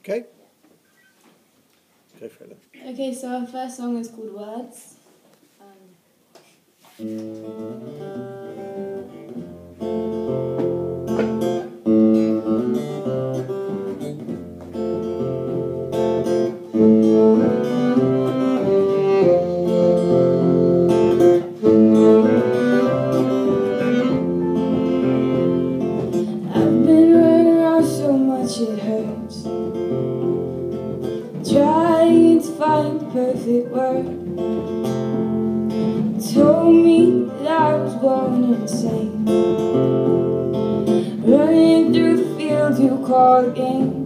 Okay? Go for it then. Okay, so our first song is called Words. It hurts, trying to find the perfect word. Told me that I was born insane, running through the fields you call a game.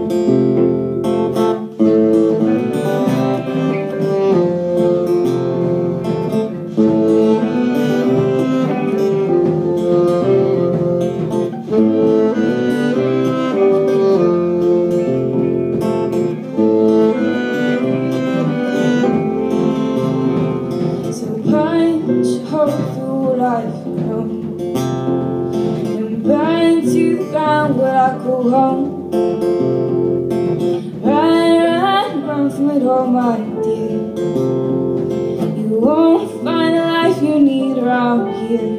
Go home, run from it all, my dear. You won't find the life you need around here.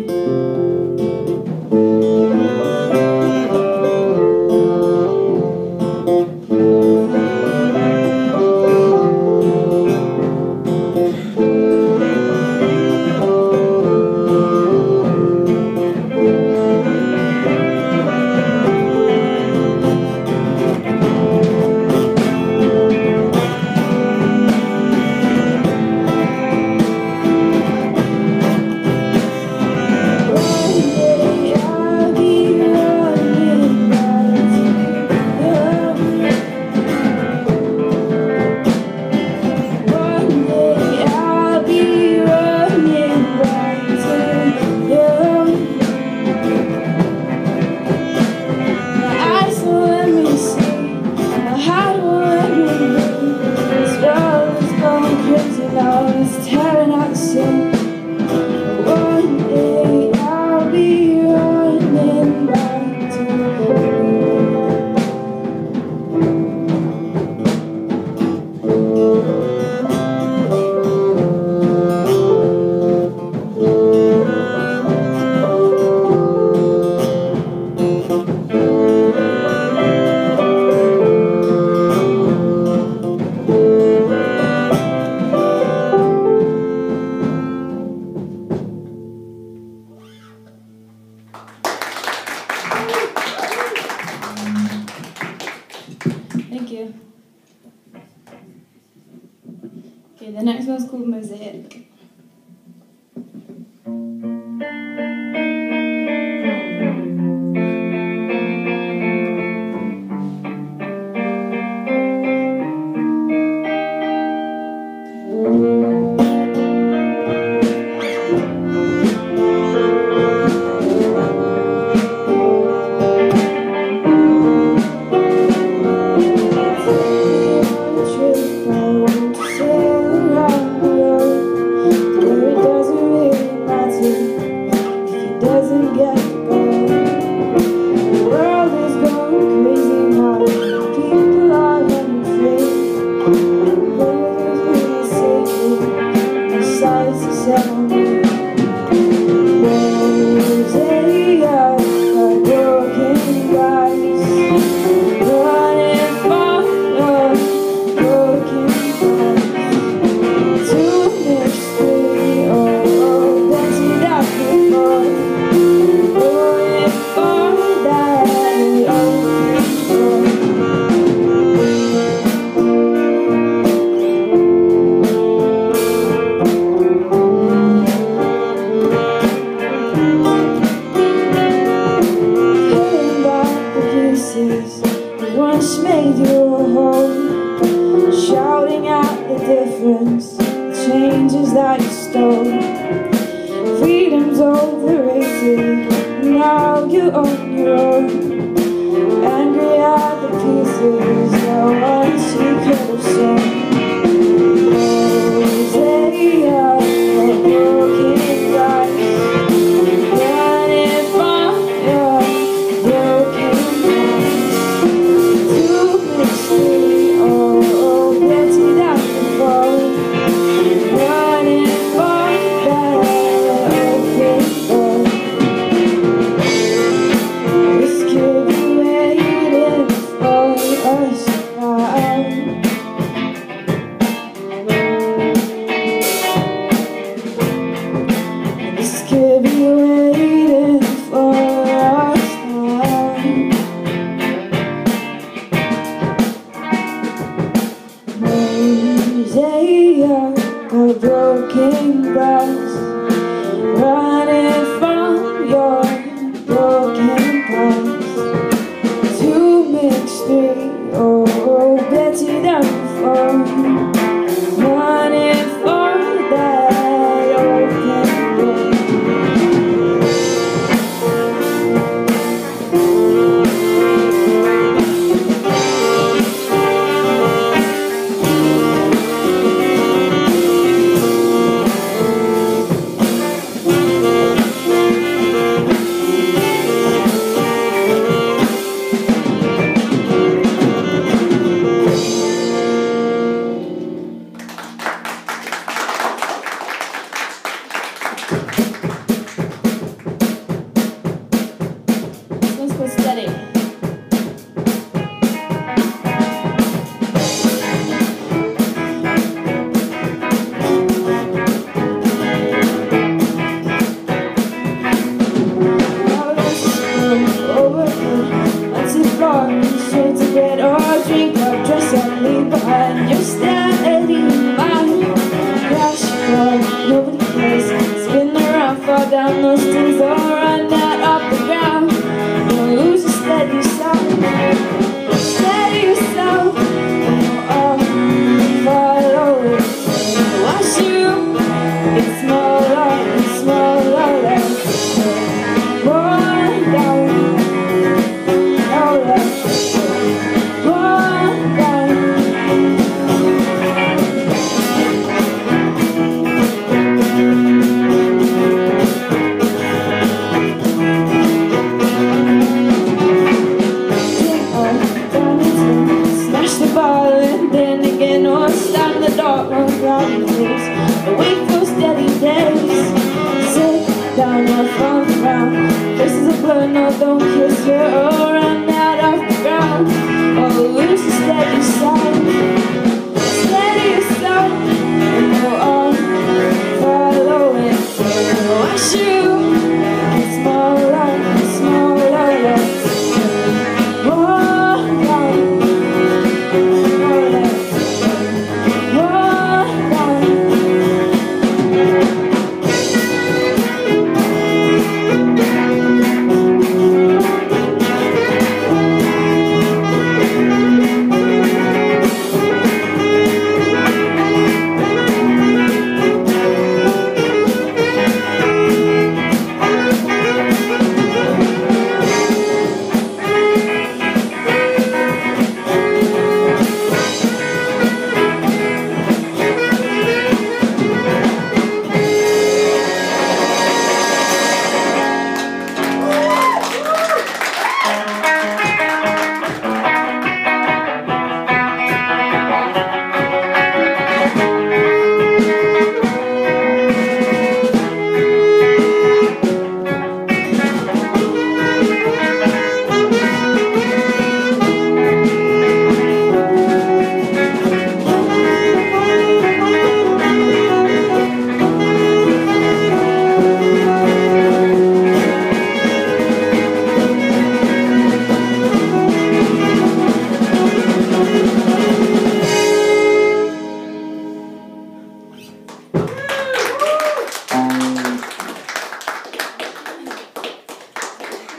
Thank you. Okay, the next one's called Mosaic. Changes that you stole. Freedom's overrated. Now you own your own. Angry at the pieces that once you could have sown. Hosea, a broken glass, burning fire, broken glass. Too much. day of broken glass, running from your broken past. 2 mixed 3, oh, better than before. Running for that open door. This was steady. Straight to bed or drink or dress up, leave behind your steady mind. Crash floor, nobody cares. Spin around, fall down those stairs or run out off the ground. Don't lose your steady self. Steady yourself. Oh, follow it. Watch you get smaller and smaller. One down. Wait for steady days. Sit down or fall around. Faces a blur, no, don't kiss her or run out off the ground. Or lose your steady side. Steady yourself. Oh, follow it. Watch you get smaller and smaller.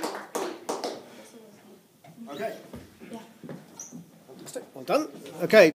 Okay. Yeah. Fantastic. Well done. Okay.